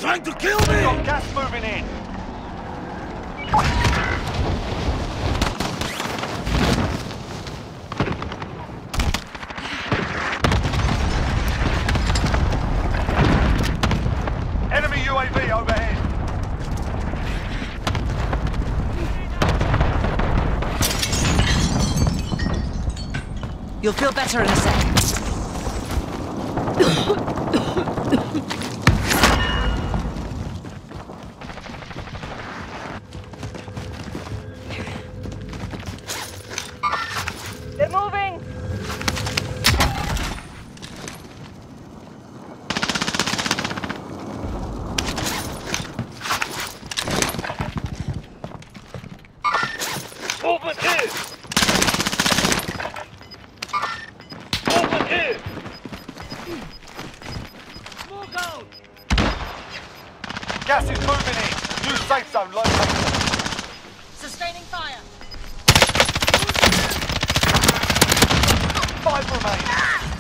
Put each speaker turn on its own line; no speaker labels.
trying to kill
Got
me!
gas moving in. Enemy UAV overhead.
You'll feel better in a sec.
They're moving!
Movement here. Movement here.
Smoke out!
Gas is moving in. New safe zone located.
Sustaining fire.
5 remain.